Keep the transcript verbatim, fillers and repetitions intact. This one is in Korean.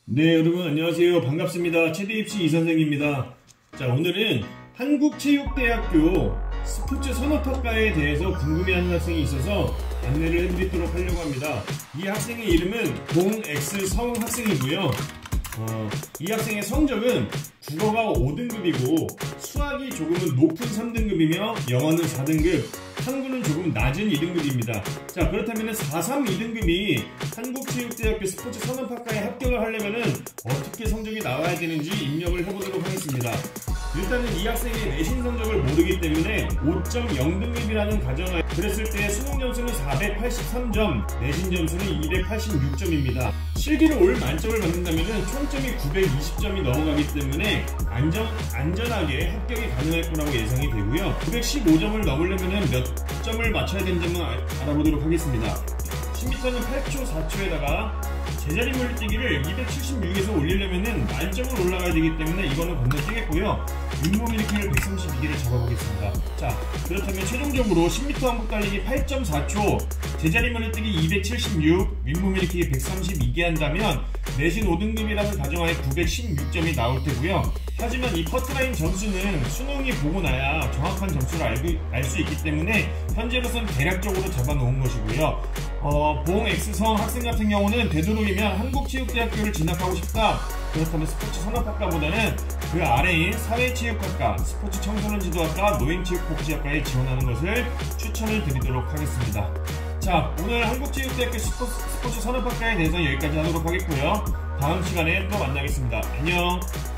네, 여러분 안녕하세요. 반갑습니다. 최대입시 이선생입니다. 자, 오늘은 한국체육대학교 스포츠 산업학과에 대해서 궁금해하는 학생이 있어서 안내를 해드리도록 하려고 합니다. 이 학생의 이름은 봉엑스성 학생이고요. 어, 이 학생의 성적은 국어가 오 등급이고 수학이 조금은 높은 삼 등급이며 영어는 사 등급, 탐구는 조금 낮은 이 등급입니다. 자, 그렇다면 사, 삼, 이 등급이 한국체육대학교 스포츠 산업학과에 합격을 하려면 어떻게 성적이 나와야 되는지 입력을 해보도록 하겠습니다. 일단은 이 학생의 내신 성적을 모르기 때문에 오 점 영 등급이라는 가정을 그랬을 때 수능 점수는 사백팔십삼 점, 내신 점수는 이백팔십육 점입니다. 실기를 올 만점을 받는다면 총점이 구백이십 점이 넘어가기 때문에 안전, 안전하게 합격이 가능할 거라고 예상이 되고요. 구백십오 점을 넘으려면 몇 점을 맞춰야 되는지 알아보도록 하겠습니다. 십 미터는 팔 초 사 초에다가 제자리 멀리뛰기를 이백칠십육에서 올리려면 만점을 올라가야 되기 때문에 이거는 건너뛰겠고요. 윗몸 일으키기를 백삼십이 개를 잡아보겠습니다. 자, 그렇다면 최종적으로 십 미터 왕복 달리기 팔 점 사 초, 제자리 멀리뛰기 이백칠십육, 윗몸 일으키기 백삼십이 개 한다면 내신 오 등급이라는 가정하에 구백십육 점이 나올 테고요. 하지만 이 커트라인 점수는 수능이 보고 나야 정확한 점수를 알 수 있기 때문에 현재로서는 대략적으로 잡아놓은 것이고요. 어, 봉엑스성 학생 같은 경우는 되도록이면 한국체육대학교를 진학하고 싶다. 그렇다면 스포츠 산업학과보다는 그 아래인 사회체육학과, 스포츠 청소년 지도학과, 노인체육복지학과에 지원하는 것을 추천을 드리도록 하겠습니다. 자, 오늘 한국체육대학교 스포츠, 스포츠 산업학과에 대해서 여기까지 하도록 하겠고요. 다음 시간에 또 만나겠습니다. 안녕.